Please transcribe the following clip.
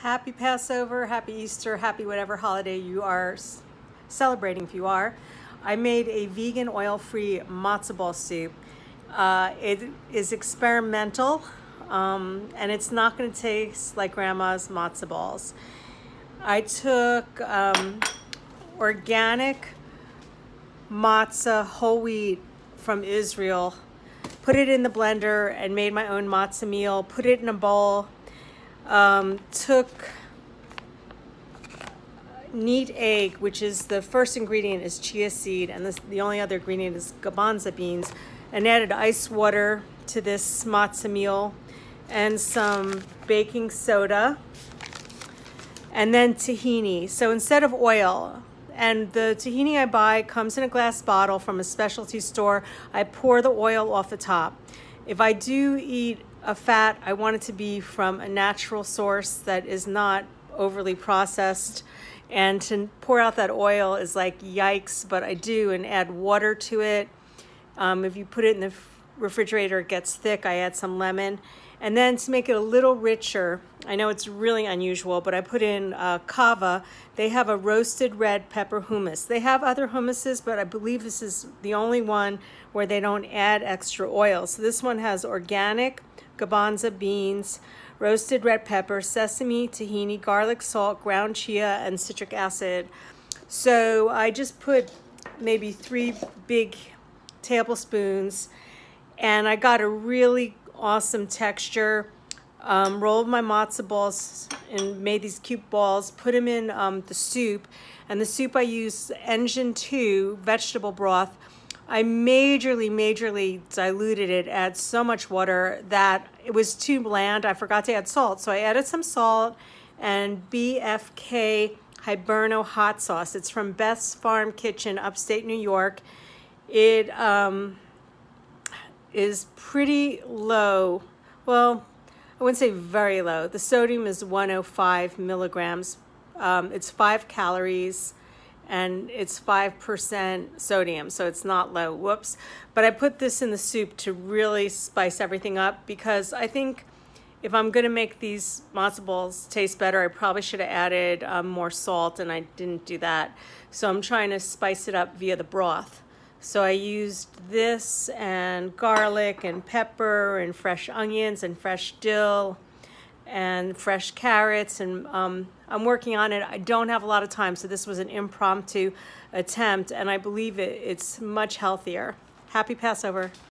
Happy Passover, happy Easter, happy whatever holiday you are celebrating if you are. I made a vegan oil-free matzo ball soup. It is experimental and it's not going to taste like grandma's matzo balls. I took organic matzah whole wheat from Israel, put it in the blender and made my own matzah meal, put it in a bowl. Took neat egg, which is the first ingredient is chia seed, and the only other ingredient is garbanzo beans, and added ice water to this matzah meal and some baking soda and then tahini. So instead of oil, and the tahini I buy comes in a glass bottle from a specialty store, I pour the oil off the top. If I do eat a fat, I want it to be from a natural source that is not overly processed. And to pour out that oil is like yikes, but I do, and add water to it. If you put it in the refrigerator, it gets thick. I add some lemon. And then to make it a little richer, I know it's really unusual, but I put in kava. They have a roasted red pepper hummus. They have other hummuses, but I believe this is the only one where they don't add extra oil. So this one has organic garbanzo beans, roasted red pepper, sesame, tahini, garlic, salt, ground chia, and citric acid. So I just put maybe 3 big tablespoons, and I got a really awesome texture. Rolled my matzo balls and made these cute balls, put them in the soup, and the soup I used Engine 2 vegetable broth. I majorly diluted it, add so much water that it was too bland. I forgot to add salt, so I added some salt and BFK Hiberno hot sauce. It's from Beth's Farm Kitchen, upstate New York. It is pretty low. Well, I wouldn't say very low. The sodium is 105 milligrams. It's 5 calories. And it's 5% sodium, so it's not low, whoops. But I put this in the soup to really spice everything up, because I think if I'm gonna make these matzo balls taste better, I probably should have added more salt, and I didn't do that. So I'm trying to spice it up via the broth. So I used this and garlic and pepper and fresh onions and fresh dill and fresh carrots, and I'm working on it. I don't have a lot of time, so this was an impromptu attempt, and I believe it's much healthier. Happy Passover.